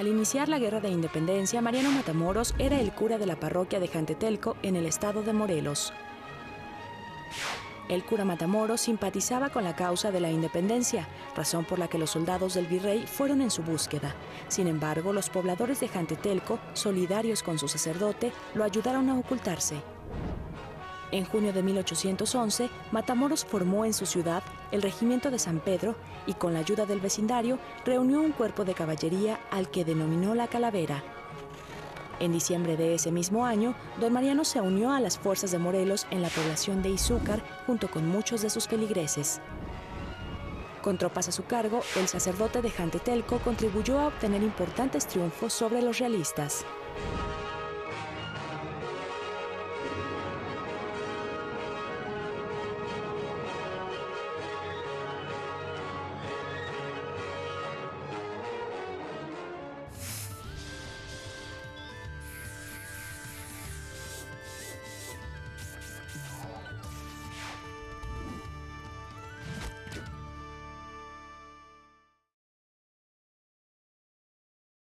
Al iniciar la Guerra de Independencia, Mariano Matamoros era el cura de la parroquia de Jantetelco en el estado de Morelos. El cura Matamoros simpatizaba con la causa de la independencia, razón por la que los soldados del virrey fueron en su búsqueda. Sin embargo, los pobladores de Jantetelco, solidarios con su sacerdote, lo ayudaron a ocultarse. En junio de 1811, Matamoros formó en su ciudad el regimiento de San Pedro y con la ayuda del vecindario reunió un cuerpo de caballería al que denominó la Calavera. En diciembre de ese mismo año, don Mariano se unió a las fuerzas de Morelos en la población de Izúcar junto con muchos de sus feligreses. Con tropas a su cargo, el sacerdote de Jantetelco contribuyó a obtener importantes triunfos sobre los realistas.